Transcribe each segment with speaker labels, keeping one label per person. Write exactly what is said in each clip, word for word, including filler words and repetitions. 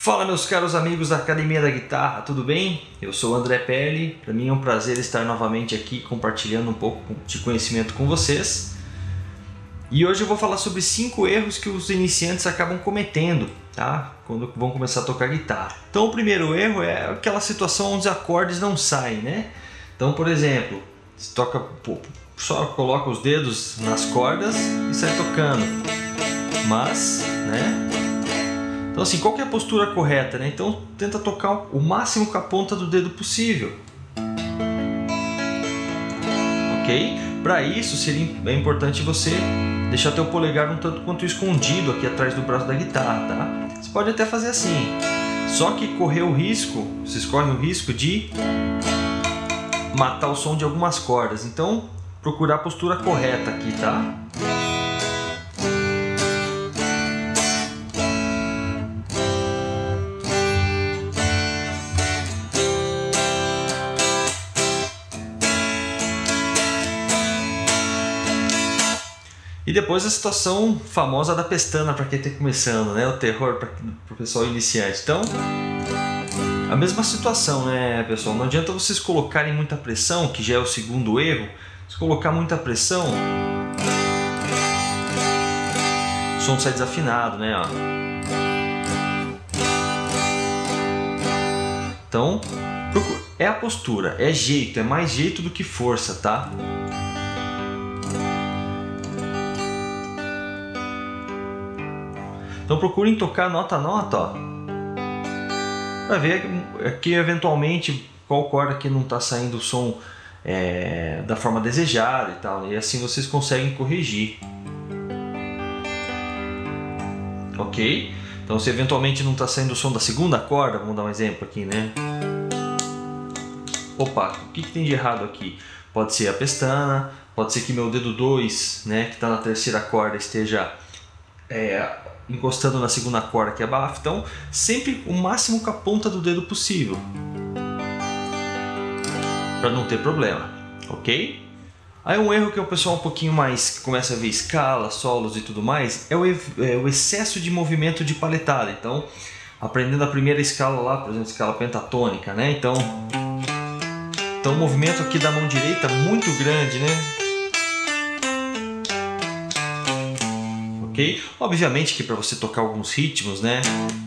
Speaker 1: Fala, meus caros amigos da Academia da Guitarra, tudo bem? Eu sou o André Pelli, para mim é um prazer estar novamente aqui compartilhando um pouco de conhecimento com vocês. E hoje eu vou falar sobre cinco erros que os iniciantes acabam cometendo, tá? Quando vão começar a tocar guitarra. Então o primeiro erro é aquela situação onde os acordes não saem, né? Então, por exemplo, você toca, só coloca os dedos nas cordas e sai tocando. Mas, né? Então assim, qual que é a postura correta, né? Então tenta tocar o máximo com a ponta do dedo possível. Ok? Para isso seria é importante você deixar teu polegar um tanto quanto escondido aqui atrás do braço da guitarra, tá? Você pode até fazer assim, só que correr o risco, vocês correm o risco de matar o som de algumas cordas. Então procurar a postura correta aqui, tá? E depois a situação famosa da pestana para quem está começando, né? O terror para o pessoal iniciante. Então, a mesma situação, né, pessoal? Não adianta vocês colocarem muita pressão, que já é o segundo erro. Se colocar muita pressão, o som sai desafinado, né? Ó. Então, é a postura, é jeito, é mais jeito do que força, tá? Então procurem tocar nota a nota, ó, para ver aqui eventualmente qual corda que não está saindo o som é, da forma desejada e tal, e assim vocês conseguem corrigir. Ok? Então se eventualmente não está saindo o som da segunda corda, vamos dar um exemplo aqui, né? Opa, o que, que tem de errado aqui? Pode ser a pestana, pode ser que meu dedo dois, né, que está na terceira corda, esteja é, encostando na segunda corda que é abaixo. Então sempre o máximo com a ponta do dedo possível, para não ter problema, ok? Aí um erro que o pessoal um pouquinho mais começa a ver escala, solos e tudo mais é o, é o excesso de movimento de paletada. Então aprendendo a primeira escala lá, por exemplo, escala pentatônica, né? Então, então o movimento aqui da mão direita muito grande, né? Okay? Obviamente que para você tocar alguns ritmos, né,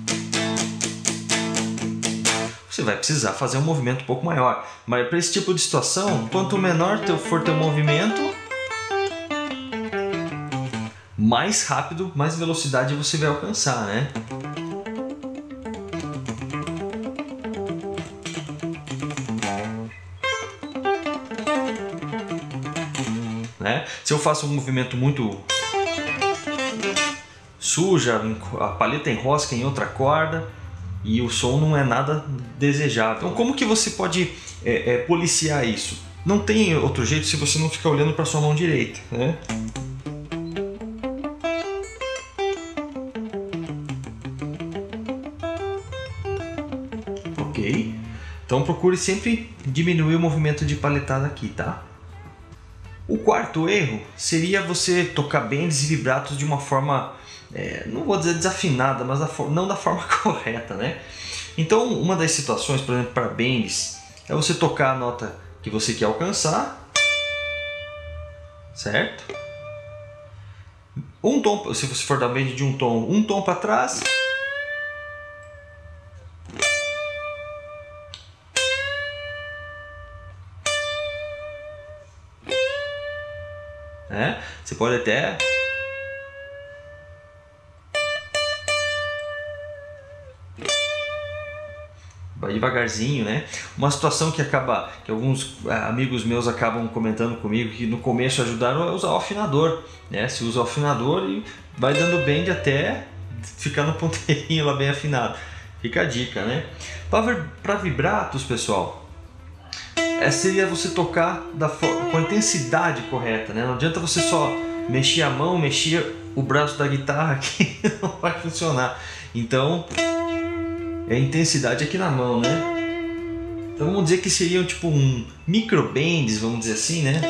Speaker 1: você vai precisar fazer um movimento um pouco maior. Mas para esse tipo de situação, quanto menor teu, for teu movimento, mais rápido, mais velocidade você vai alcançar, né? Né? Se eu faço um movimento muito suja, a palheta enrosca em outra corda e o som não é nada desejável. Então como que você pode é, é, policiar isso? Não tem outro jeito se você não ficar olhando para sua mão direita, né? Ok? Então procure sempre diminuir o movimento de paletada aqui, tá? O quarto erro seria você tocar bends e vibratos de uma forma, é, não vou dizer desafinada, mas da não da forma correta, né? Então uma das situações, por exemplo, para bends, é você tocar a nota que você quer alcançar, certo? Um tom, se você for dar bend de um tom, um tom para trás. É, você pode até vai devagarzinho, né? Uma situação que acaba, que alguns amigos meus acabam comentando comigo que no começo ajudaram é usar o afinador, né? Se usa o afinador e vai dando bend até ficar no ponteirinho lá bem afinado. Fica a dica, né? Para vibratos, pessoal, é, seria você tocar da, com a intensidade correta, né? Não adianta você só mexer a mão, mexer o braço da guitarra que não vai funcionar. Então é a intensidade aqui na mão, né? Então vamos dizer que seriam tipo um micro bends, vamos dizer assim, né?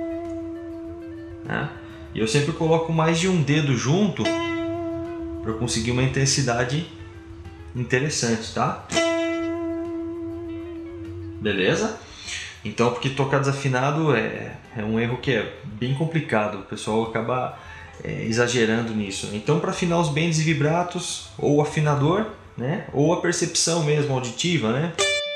Speaker 1: E eu sempre coloco mais de um dedo junto para conseguir uma intensidade interessante, tá? Beleza? Então, porque tocar desafinado é, é um erro que é bem complicado, o pessoal acaba é, exagerando nisso. Então, para afinar os bends e vibratos, ou o afinador, né? Ou a percepção mesmo auditiva, né?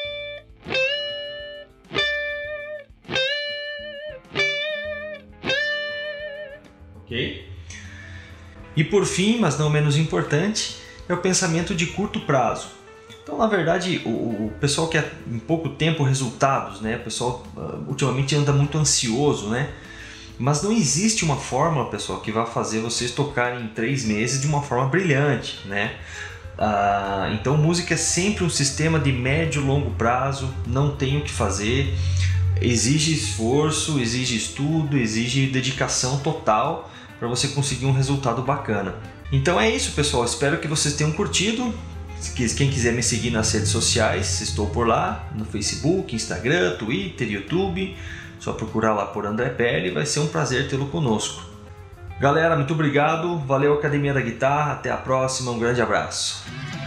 Speaker 1: Ok? E por fim, mas não menos importante, é o pensamento de curto prazo. Então, na verdade, o, o pessoal quer em pouco tempo resultados, né? O pessoal uh, ultimamente anda muito ansioso, né? Mas não existe uma fórmula, pessoal, que vai fazer vocês tocarem em três meses de uma forma brilhante, né? Uh, então, música é sempre um sistema de médio e longo prazo, não tem o que fazer, exige esforço, exige estudo, exige dedicação total para você conseguir um resultado bacana. Então é isso, pessoal, espero que vocês tenham curtido. Quem quiser me seguir nas redes sociais, estou por lá, no Facebook, Instagram, Twitter, YouTube. Só procurar lá por André Pelli, vai ser um prazer tê-lo conosco. Galera, muito obrigado, valeu Academia da Guitarra, até a próxima, um grande abraço.